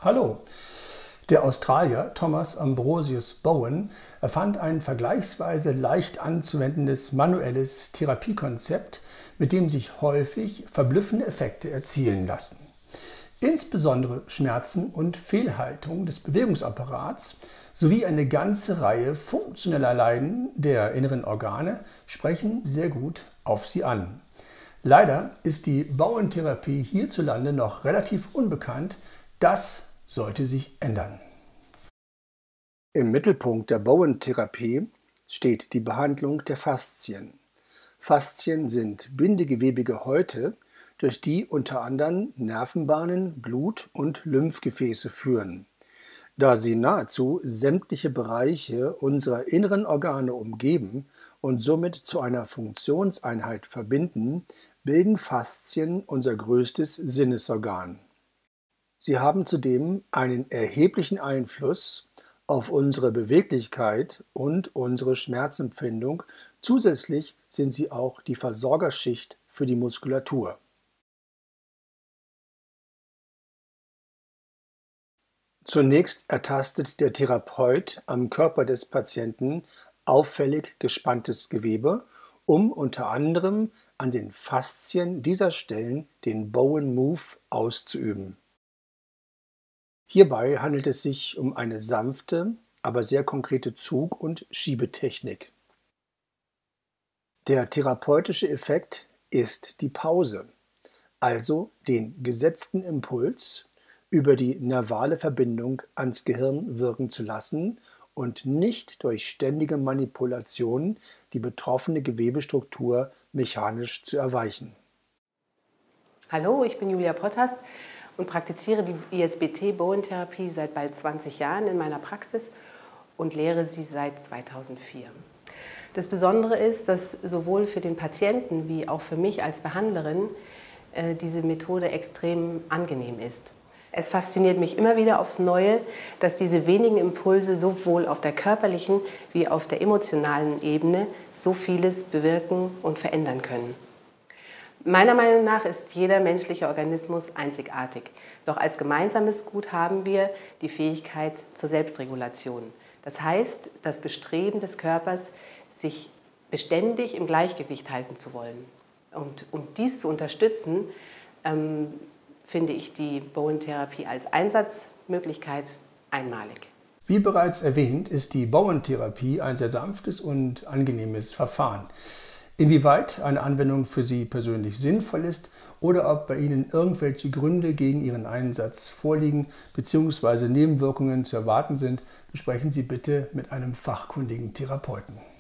Hallo! Der Australier Thomas Ambrosius Bowen erfand ein vergleichsweise leicht anzuwendendes manuelles Therapiekonzept, mit dem sich häufig verblüffende Effekte erzielen lassen. Insbesondere Schmerzen und Fehlhaltung des Bewegungsapparats sowie eine ganze Reihe funktioneller Leiden der inneren Organe sprechen sehr gut auf sie an. Leider ist die Bowen-Therapie hierzulande noch relativ unbekannt. Das sollte sich ändern. Im Mittelpunkt der Bowen-Therapie steht die Behandlung der Faszien. Faszien sind bindegewebige Häute, durch die unter anderem Nervenbahnen, Blut- und Lymphgefäße führen. Da sie nahezu sämtliche Bereiche unserer inneren Organe umgeben und somit zu einer Funktionseinheit verbinden, bilden Faszien unser größtes Sinnesorgan. Sie haben zudem einen erheblichen Einfluss auf unsere Beweglichkeit und unsere Schmerzempfindung. Zusätzlich sind sie auch die Versorgerschicht für die Muskulatur. Zunächst ertastet der Therapeut am Körper des Patienten auffällig gespanntes Gewebe, um unter anderem an den Faszien dieser Stellen den Bowen Move auszuüben. Hierbei handelt es sich um eine sanfte, aber sehr konkrete Zug- und Schiebetechnik. Der therapeutische Effekt ist die Pause, also den gesetzten Impuls über die nervale Verbindung ans Gehirn wirken zu lassen und nicht durch ständige Manipulation die betroffene Gewebestruktur mechanisch zu erweichen. Hallo, ich bin Julia Potthast und praktiziere die ISBT-Bowen-Therapie seit bald 20 Jahren in meiner Praxis und lehre sie seit 2004. Das Besondere ist, dass sowohl für den Patienten wie auch für mich als Behandlerin diese Methode extrem angenehm ist. Es fasziniert mich immer wieder aufs Neue, dass diese wenigen Impulse sowohl auf der körperlichen wie auf der emotionalen Ebene so vieles bewirken und verändern können. Meiner Meinung nach ist jeder menschliche Organismus einzigartig. Doch als gemeinsames Gut haben wir die Fähigkeit zur Selbstregulation. Das heißt, das Bestreben des Körpers, sich beständig im Gleichgewicht halten zu wollen. Und um dies zu unterstützen, finde ich die Bowen-Therapie als Einsatzmöglichkeit einmalig. Wie bereits erwähnt, ist die Bowen-Therapie ein sehr sanftes und angenehmes Verfahren. Inwieweit eine Anwendung für Sie persönlich sinnvoll ist oder ob bei Ihnen irgendwelche Gründe gegen Ihren Einsatz vorliegen bzw. Nebenwirkungen zu erwarten sind, besprechen Sie bitte mit einem fachkundigen Therapeuten.